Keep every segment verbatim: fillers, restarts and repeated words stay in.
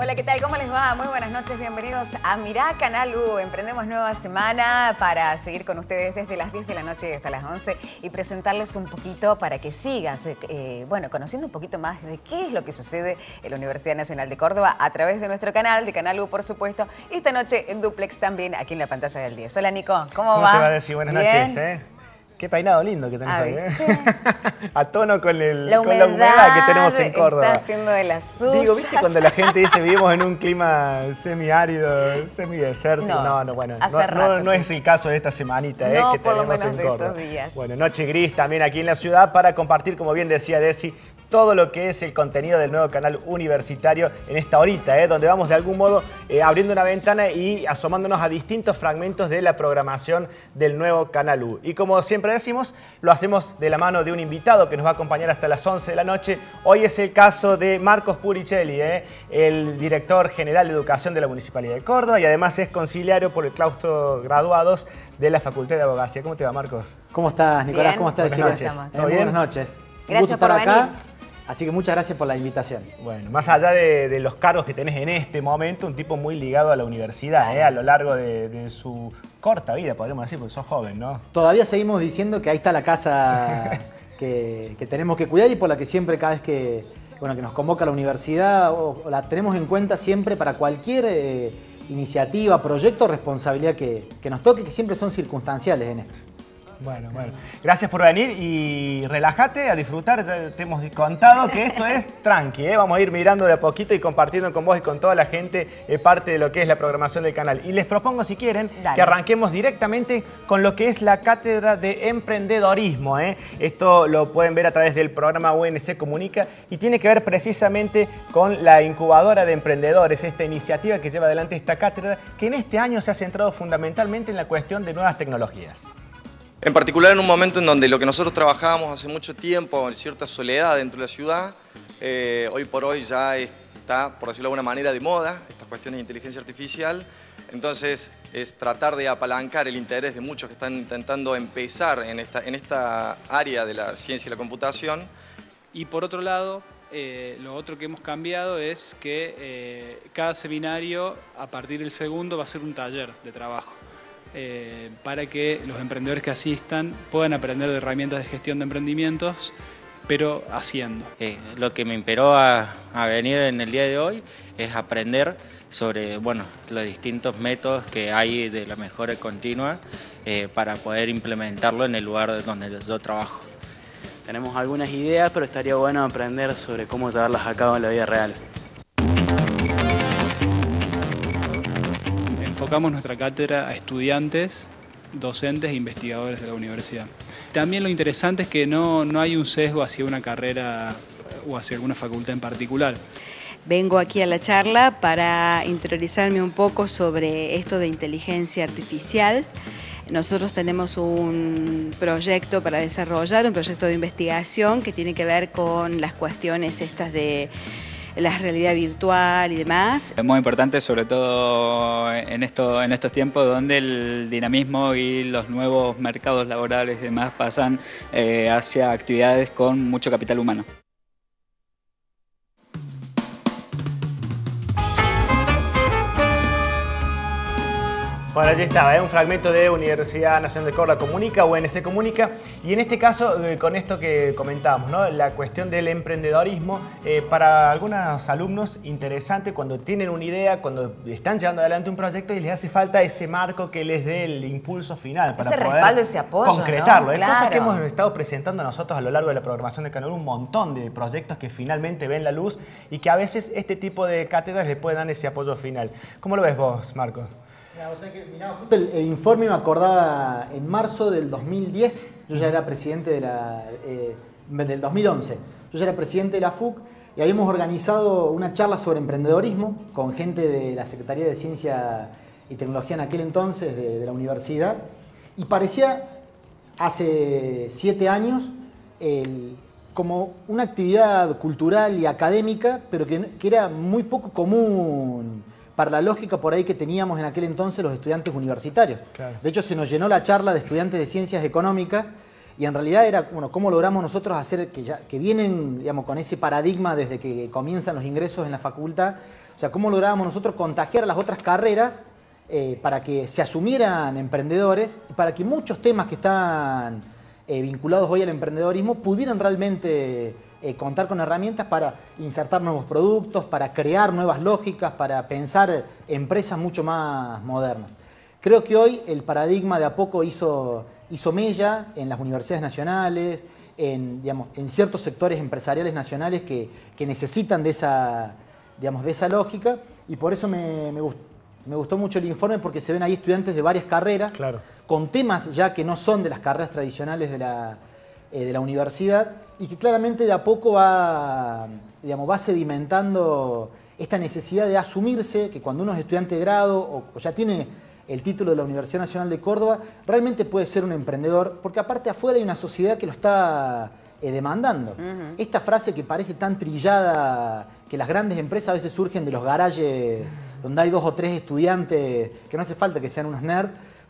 Hola, ¿qué tal? ¿Cómo les va? Muy buenas noches, bienvenidos a Mirá Canal U. Emprendemos nueva semana para seguir con ustedes desde las diez de la noche hasta las once y presentarles un poquito para que sigas, eh, bueno, conociendo un poquito más de qué es lo que sucede en la Universidad Nacional de Córdoba a través de nuestro canal, de Canal U, por supuesto, y esta noche en Duplex también, aquí en la pantalla del diez. Hola, Nico, ¿cómo, ¿Cómo va? te va a decir? Buenas ¿Bien? noches, ¿eh? Qué peinado lindo que tenés Ah, ahí, ¿eh? A tono con, el, la con humedad, la humedad que tenemos en Córdoba. Está haciendo de las suyas. Digo, ¿viste cuando la gente dice vivimos en un clima semiárido, semidesértico? No, No, no, bueno, hace no, rato no, no que- es el caso de esta semanita, ¿eh? No, que por lo tenemos menos en de Córdoba. estos días. Bueno, noche gris también aquí en la ciudad para compartir, como bien decía Desi, todo lo que es el contenido del nuevo canal universitario en esta horita, ¿eh? Donde vamos de algún modo eh, abriendo una ventana y asomándonos a distintos fragmentos de la programación del nuevo Canal U. Y como siempre decimos, lo hacemos de la mano de un invitado que nos va a acompañar hasta las once de la noche. Hoy es el caso de Marcos Puricelli, ¿eh? El director general de Educación de la Municipalidad de Córdoba y además es conciliario por el claustro graduados de la Facultad de Abogacía. ¿Cómo te va, Marcos? ¿Cómo estás, Nicolás? Bien. ¿Cómo estás? Buenas Silvia? noches. Eh, ¿Todo bien? Buenas noches. Un Gracias gusto estar por acá. venir. Así que muchas gracias por la invitación. Bueno, más allá de, de los cargos que tenés en este momento, un tipo muy ligado a la universidad, ¿eh? A lo largo de, de su corta vida, podríamos decir, porque sos joven, ¿no? Todavía seguimos diciendo que ahí está la casa que, que tenemos que cuidar y por la que siempre cada vez que, bueno, que nos convoca la universidad o, o la tenemos en cuenta siempre para cualquier eh, iniciativa, proyecto o responsabilidad que, que nos toque, que siempre son circunstanciales en esto. Bueno, bueno. Gracias por venir y relájate a disfrutar. Ya te hemos contado que esto es tranqui, ¿eh? Vamos a ir mirando de a poquito y compartiendo con vos y con toda la gente eh, parte de lo que es la programación del canal. Y les propongo, si quieren, Dale. que arranquemos directamente con lo que es la cátedra de emprendedorismo, ¿eh? Esto lo pueden ver a través del programa U N C Comunica y tiene que ver precisamente con la incubadora de emprendedores, esta iniciativa que lleva adelante esta cátedra, que en este año se ha centrado fundamentalmente en la cuestión de nuevas tecnologías. En particular en un momento en donde lo que nosotros trabajábamos hace mucho tiempo, en cierta soledad dentro de la ciudad, eh, hoy por hoy ya está, por decirlo de alguna manera, de moda, estas cuestiones de inteligencia artificial. Entonces es tratar de apalancar el interés de muchos que están intentando empezar en esta, en esta área de la ciencia y la computación. Y por otro lado, eh, lo otro que hemos cambiado es que eh, cada seminario, a partir del segundo, va a ser un taller de trabajo. Eh, para que los emprendedores que asistan puedan aprender de herramientas de gestión de emprendimientos, pero haciendo. Eh, lo que me inspiró a, a venir en el día de hoy es aprender sobre, bueno, los distintos métodos que hay de la mejora continua eh, para poder implementarlo en el lugar donde yo trabajo. Tenemos algunas ideas, pero estaría bueno aprender sobre cómo llevarlas a cabo en la vida real. Enfocamos nuestra cátedra a estudiantes, docentes e investigadores de la universidad. También lo interesante es que no, no hay un sesgo hacia una carrera o hacia alguna facultad en particular. Vengo aquí a la charla para interiorizarme un poco sobre esto de inteligencia artificial. Nosotros tenemos un proyecto para desarrollar, un proyecto de investigación que tiene que ver con las cuestiones estas de la realidad virtual y demás. Es muy importante, sobre todo en, esto, en estos tiempos donde el dinamismo y los nuevos mercados laborales y demás pasan eh, hacia actividades con mucho capital humano. Bueno, allí estaba, ¿eh? Un fragmento de Universidad Nacional de Córdoba Comunica, U N C Comunica, y en este caso, eh, con esto que comentábamos, ¿no? La cuestión del emprendedorismo, eh, para algunos alumnos interesante cuando tienen una idea, cuando están llevando adelante un proyecto y les hace falta ese marco que les dé el impulso final para Ese poder respaldo, ese apoyo, concretarlo, ¿no? ¿eh? Cosas que Claro. hemos estado presentando nosotros a lo largo de la programación de Canal U, un montón de proyectos que finalmente ven la luz y que a veces este tipo de cátedras les pueden dar ese apoyo final. ¿Cómo lo ves vos, Marcos? Mirá, o sea que, mirá, justo el, el informe me acordaba en marzo del dos mil diez, yo ya era presidente de la, eh, del dos mil once, yo ya era presidente de la F U C y habíamos organizado una charla sobre emprendedorismo con gente de la Secretaría de Ciencia y Tecnología en aquel entonces de, de la universidad y parecía hace siete años el, como una actividad cultural y académica, pero que, que era muy poco común para la lógica por ahí que teníamos en aquel entonces los estudiantes universitarios. Claro. De hecho, se nos llenó la charla de estudiantes de ciencias económicas Y en realidad era, bueno, cómo logramos nosotros hacer que, ya, que vienen, digamos, con ese paradigma desde que comienzan los ingresos en la facultad. O sea, cómo lográbamos nosotros contagiar a las otras carreras eh, para que se asumieran emprendedores y para que muchos temas que están eh, vinculados hoy al emprendedorismo pudieran realmente eh, contar con herramientas para insertar nuevos productos, para crear nuevas lógicas, para pensar empresas mucho más modernas. Creo que hoy el paradigma de a poco hizo... hizo mella en las universidades nacionales, en, digamos, en ciertos sectores empresariales nacionales que, que necesitan de esa, digamos, de esa lógica, y por eso me, me, gust, me gustó mucho el informe, porque se ven ahí estudiantes de varias carreras, claro, con temas ya que no son de las carreras tradicionales de la, eh, de la universidad, y que claramente de a poco va, digamos, va sedimentando esta necesidad de asumirse, que cuando uno es estudiante de grado o, o ya tiene el título de la Universidad Nacional de Córdoba, realmente puede ser un emprendedor, porque aparte afuera hay una sociedad que lo está eh, demandando. Uh-huh. Esta frase que parece tan trillada, que las grandes empresas a veces surgen de los garajes donde hay dos o tres estudiantes, que no hace falta que sean unos nerds,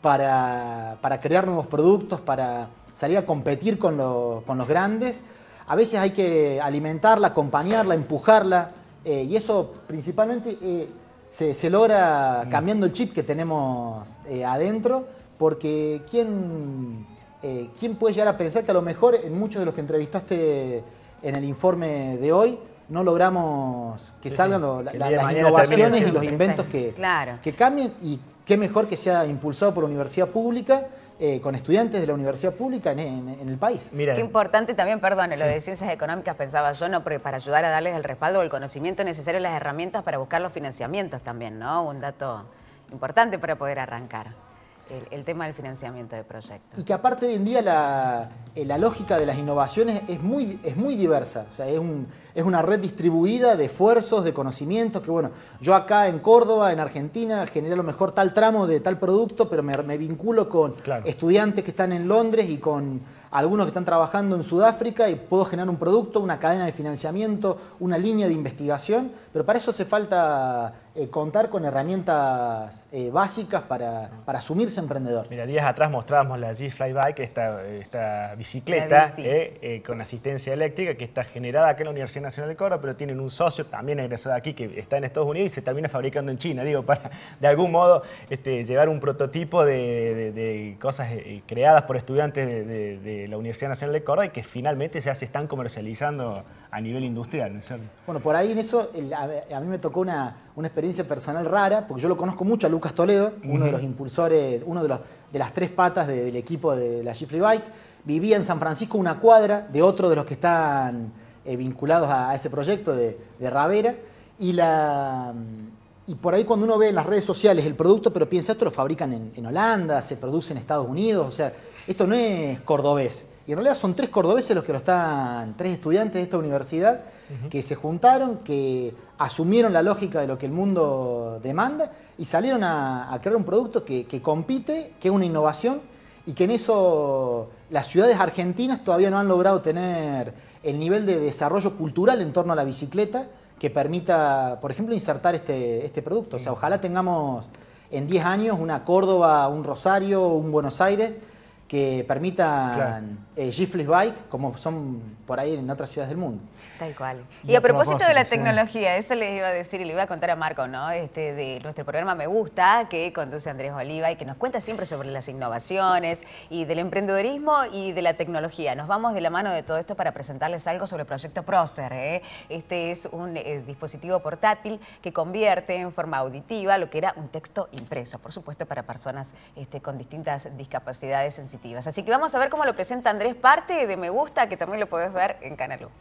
para, para crear nuevos productos, para salir a competir con, lo, con los grandes. A veces hay que alimentarla, acompañarla, empujarla, eh, y eso principalmente... Eh, Se, se logra cambiando el chip que tenemos eh, adentro, porque ¿quién, eh, ¿quién puede llegar a pensar que a lo mejor en muchos de los que entrevistaste en el informe de hoy no logramos que sí, salgan lo, la, la, las innovaciones y los inventos que, claro, que cambien? Y qué mejor que sea impulsado por la universidad pública, Eh, con estudiantes de la universidad pública en, en, en el país. Mira. Qué importante también, perdón, sí, lo de ciencias económicas pensaba yo, ¿no? Para ayudar a darles el respaldo o el conocimiento necesario y las herramientas para buscar los financiamientos también, ¿no? Un dato importante para poder arrancar. El, el tema del financiamiento de proyectos. Y que aparte hoy en día la, la lógica de las innovaciones es muy, es muy diversa. O sea, es, un, es una red distribuida de esfuerzos, de conocimientos, que bueno, yo acá en Córdoba, en Argentina, generé a lo mejor tal tramo de tal producto, pero me, me vinculo con claro, estudiantes que están en Londres y con algunos que están trabajando en Sudáfrica, y puedo generar un producto, una cadena de financiamiento, una línea de investigación, pero para eso hace falta eh, contar con herramientas eh, básicas para, para asumirse emprendedor. Mira, días atrás mostrábamos la G-Fly Bike, esta, esta bicicleta bici. eh, eh, con asistencia eléctrica que está generada acá en la Universidad Nacional de Córdoba, pero tienen un socio también egresado aquí que está en Estados Unidos y se termina fabricando en China, digo, para de algún modo este, llevar un prototipo de, de, de cosas eh, creadas por estudiantes de, de, de la Universidad Nacional de Córdoba y que finalmente ya se están comercializando a nivel industrial, ¿no es cierto? Bueno, por ahí en eso, el, a, a mí me tocó una, una experiencia personal rara, porque yo lo conozco mucho a Lucas Toledo, uh-huh, uno de los impulsores, uno de, los, de las tres patas de, del equipo de la G-Fly Bike. Vivía en San Francisco, una cuadra de otro de los que están eh, vinculados a, a ese proyecto de, de Ravera, y la... Y por ahí cuando uno ve en las redes sociales el producto, pero piensa, esto lo fabrican en, en Holanda, se produce en Estados Unidos, o sea, esto no es cordobés. Y en realidad son tres cordobeses los que lo están, tres estudiantes de esta universidad, uh-huh, que se juntaron, que asumieron la lógica de lo que el mundo demanda y salieron a, a crear un producto que, que compite, que es una innovación, y que en eso las ciudades argentinas todavía no han logrado tener el nivel de desarrollo cultural en torno a la bicicleta que permita, por ejemplo, insertar este, este producto. O sea, ojalá tengamos en diez años una Córdoba, un Rosario, un Buenos Aires que permitan claro, eh, G-Fly Bike como son por ahí en otras ciudades del mundo. Tal cual. Y a propósito de la tecnología, eso les iba a decir y le iba a contar a Marco, ¿no? Este, de nuestro programa Me Gusta, que conduce Andrés Oliva y que nos cuenta siempre sobre las innovaciones y del emprendedorismo y de la tecnología. Nos vamos de la mano de todo esto para presentarles algo sobre el proyecto Prócer, ¿eh? Este es un eh, dispositivo portátil que convierte en forma auditiva lo que era un texto impreso, por supuesto para personas este, con distintas discapacidades sensitivas. Así que vamos a ver cómo lo presenta Andrés, parte de Me Gusta, que también lo podés ver en Canal U.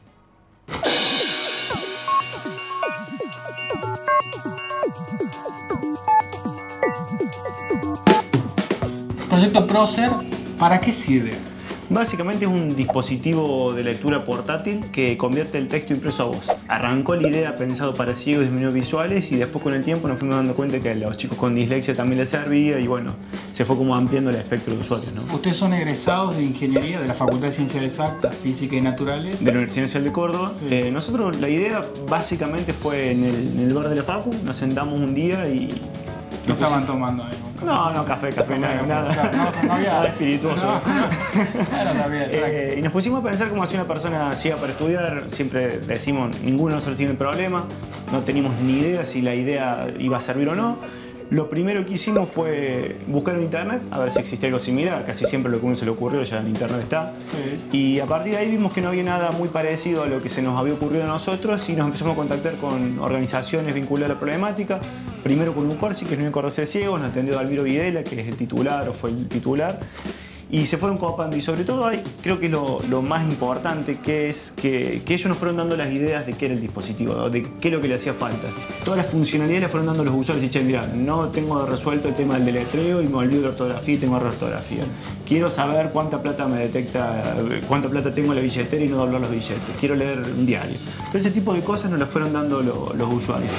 Proyecto Prócer, ¿para qué sirve? Básicamente es un dispositivo de lectura portátil que convierte el texto impreso a voz. Arrancó la idea pensado para ciegos y disminuidos visuales y después con el tiempo nos fuimos dando cuenta que a los chicos con dislexia también les servía y bueno, se fue como ampliando el espectro de usuarios, ¿no? Ustedes son egresados de Ingeniería de la Facultad de Ciencias Exactas, Física y Naturales. De la Universidad Nacional de Córdoba. Sí. Eh, nosotros la idea básicamente fue en el, en el bar de la Facu, nos sentamos un día y... ¿Qué estaban tomando ahí? No, no, café, café, Café, nada, café, nada, claro, no, no había- nada espirituoso. No, Claro, está bien, Eh, y nos pusimos a pensar cómo hacía una persona ciega para estudiar. Siempre decimos, ninguno de nosotros tiene problema. No teníamos ni idea si la idea iba a servir o no. Lo primero que hicimos fue buscar en internet a ver si existía algo similar. Casi siempre lo que a uno se le ocurrió ya en internet está. Sí. Y a partir de ahí vimos que no había nada muy parecido a lo que se nos había ocurrido a nosotros y nos empezamos a contactar con organizaciones vinculadas a la problemática. Primero con UNCORSI, que es el Unión Cordobesa de Ciegos, nos atendió Alviro Videla, que es el titular o fue el titular. Y se fueron copando y sobre todo ahí creo que es lo, lo más importante, que es que, que ellos nos fueron dando las ideas de qué era el dispositivo, de qué es lo que le hacía falta. Todas las funcionalidades le fueron dando a los usuarios y che, mira, no tengo resuelto el tema del deletreo y me olvido de ortografía y tengo error de ortografía. Quiero saber cuánta plata me detecta, cuánta plata tengo en la billetera y no doblar los billetes. Quiero leer un diario. Todo ese tipo de cosas nos las fueron dando lo, los usuarios.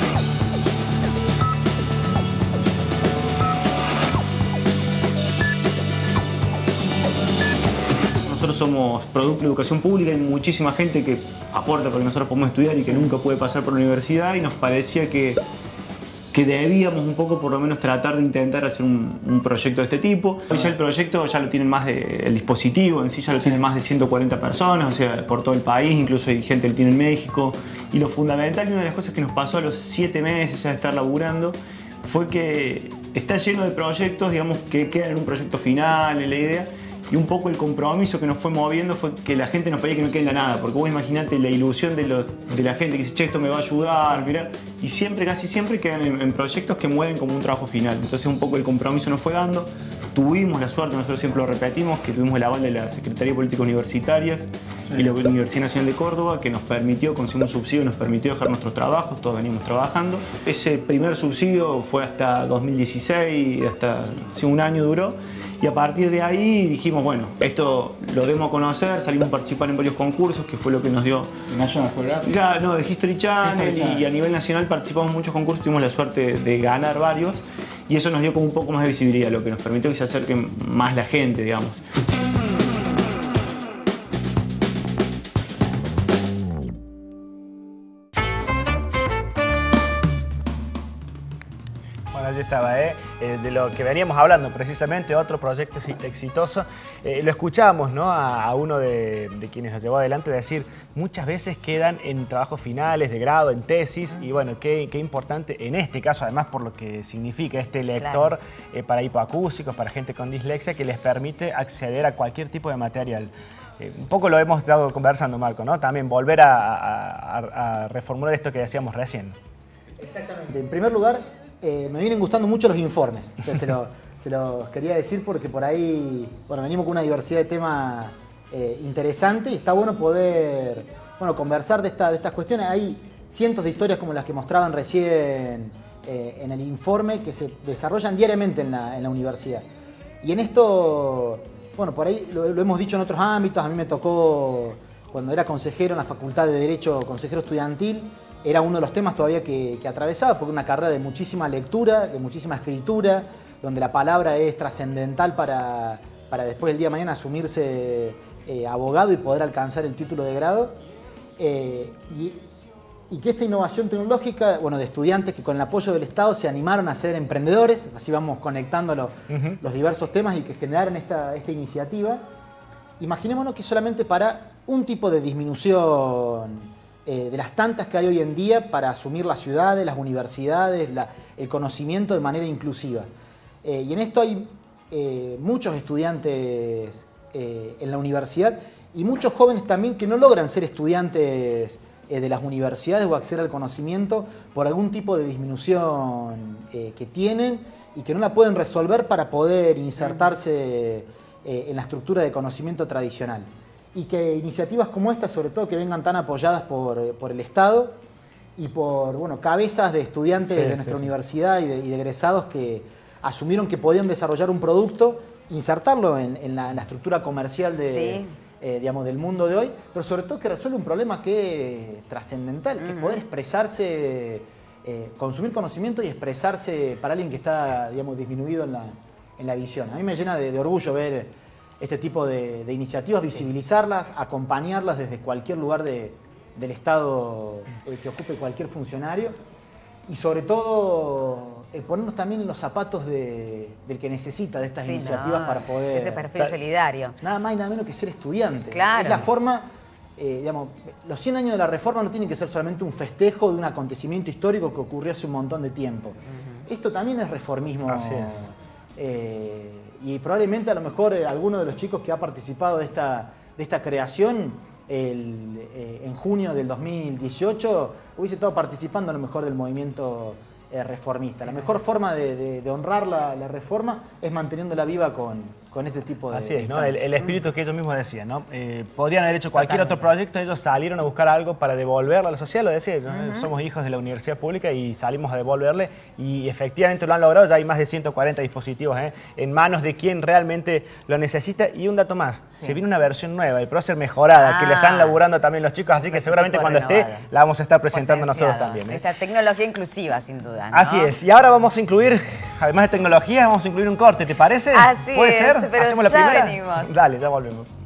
Nosotros somos producto de educación pública, hay muchísima gente que aporta para que nosotros podamos estudiar y que nunca puede pasar por la universidad y nos parecía que, que debíamos un poco por lo menos tratar de intentar hacer un, un proyecto de este tipo. Hoy ya el proyecto ya lo tienen más de, el dispositivo en sí ya lo tienen más de ciento cuarenta personas, o sea, por todo el país, incluso hay gente que lo tiene en México. Y lo fundamental y una de las cosas que nos pasó a los siete meses ya de estar laburando fue que está lleno de proyectos, digamos, que quedan en un proyecto final, en la idea. Y un poco el compromiso que nos fue moviendo fue que la gente nos pedía que no quede en la nada, porque vos imaginate la ilusión de, lo, de la gente que dice, che, esto me va a ayudar, mirá, y siempre, casi siempre quedan en, en proyectos que mueven como un trabajo final. Entonces un poco el compromiso nos fue dando. Tuvimos la suerte, nosotros siempre lo repetimos, que tuvimos el aval de la Secretaría de Políticas Universitarias sí. y la Universidad Nacional de Córdoba, que nos permitió, conseguimos un subsidio, nos permitió dejar nuestros trabajos, todos venimos trabajando. Ese primer subsidio fue hasta dos mil dieciséis, hasta sí, un año duró. Y a partir de ahí dijimos, bueno, esto lo demos a conocer, salimos a participar en varios concursos, que fue lo que nos dio... National Geographic. Ya, no, de History Channel, History Channel. Y a nivel nacional participamos en muchos concursos, tuvimos la suerte de ganar varios y eso nos dio como un poco más de visibilidad, lo que nos permitió que se acerque más la gente, digamos. Allí estaba, ¿eh? Eh, de lo que veníamos hablando, precisamente otro proyecto exitoso. Eh, lo escuchamos, ¿no? a, a uno de, de quienes nos llevó adelante decir, muchas veces quedan en trabajos finales de grado, en tesis, y bueno, qué, qué importante en este caso, además por lo que significa este lector claro. eh, para hipoacúsicos, para gente con dislexia, que les permite acceder a cualquier tipo de material. Eh, un poco lo hemos estado conversando, Marco, ¿no? También volver a, a, a reformular esto que decíamos recién. Exactamente. En primer lugar, Eh, me vienen gustando mucho los informes, o sea, se, lo, se los quería decir porque por ahí, bueno, venimos con una diversidad de temas eh, interesante y está bueno poder, bueno, conversar de, esta, de estas cuestiones. Hay cientos de historias como las que mostraban recién eh, en el informe que se desarrollan diariamente en la, en la universidad. Y en esto, bueno, por ahí lo, lo hemos dicho en otros ámbitos, a mí me tocó cuando era consejero en la Facultad de Derecho, consejero estudiantil, era uno de los temas todavía que, que atravesaba, porque una carrera de muchísima lectura, de muchísima escritura, donde la palabra es trascendental para, para después del día de mañana asumirse eh, abogado y poder alcanzar el título de grado. Eh, y, y que esta innovación tecnológica, bueno, de estudiantes que con el apoyo del Estado se animaron a ser emprendedores, así vamos conectando lo, uh-huh. los diversos temas y que generaron esta, esta iniciativa. Imaginémonos que solamente para un tipo de disminución Eh, de las tantas que hay hoy en día para asumir las ciudades, las universidades, la, el conocimiento de manera inclusiva. Eh, y en esto hay eh, muchos estudiantes eh, en la universidad y muchos jóvenes también que no logran ser estudiantes eh, de las universidades o acceder al conocimiento por algún tipo de disminución eh, que tienen y que no la pueden resolver para poder insertarse eh, en la estructura de conocimiento tradicional. Y que iniciativas como esta, sobre todo que vengan tan apoyadas por, por el Estado y por bueno, cabezas de estudiantes sí, de nuestra sí, universidad sí. Y, de, y de egresados que asumieron que podían desarrollar un producto, insertarlo en, en, la, en la estructura comercial de, sí. eh, digamos, del mundo de hoy, pero sobre todo que resuelve un problema que es trascendental, uh-huh. que es poder expresarse, eh, consumir conocimiento y expresarse para alguien que está digamos, disminuido en la, en la visión. A mí me llena de, de orgullo ver este tipo de, de iniciativas, sí. visibilizarlas, acompañarlas desde cualquier lugar de, del Estado que ocupe cualquier funcionario y sobre todo eh, ponernos también en los zapatos de, del que necesita de estas Sí, iniciativas no, para poder... ese perfil solidario. Nada más y nada menos que ser estudiante. Claro. Es la forma, eh, digamos, los cien años de la Reforma no tienen que ser solamente un festejo de un acontecimiento histórico que ocurrió hace un montón de tiempo. Uh-huh. Esto también es reformismo. Así es. Eh, y probablemente a lo mejor eh, alguno de los chicos que ha participado de esta, de esta creación el, eh, en junio del dos mil dieciocho hubiese estado participando a lo mejor del movimiento eh, reformista. La mejor forma de, de, de honrar la, la reforma es manteniéndola viva con, con este tipo de Así es, ¿no? de El, el espíritu que ellos mismos decían, ¿no? Eh, podrían haber hecho cualquier Totalmente. otro proyecto, ellos salieron a buscar algo para devolverle a la sociedad, lo decía, ¿no? Uh-huh. Somos hijos de la universidad pública y salimos a devolverle y efectivamente lo han logrado, ya hay más de ciento cuarenta dispositivos ¿eh? en manos de quien realmente lo necesita. Y un dato más, Sí. se viene una versión nueva, el prócer mejorada, Ah. que le están laburando también los chicos, así que seguramente cuando esté renovada. la vamos a estar presentando Potenciada. nosotros también. ¿eh? Esta tecnología inclusiva, sin duda, ¿no? Así es, y ahora vamos a incluir, además de tecnología, vamos a incluir un corte, ¿te parece? Así ¿Puede es, ser? pero ¿Hacemos la ya primera? venimos. Dale, ya volvemos.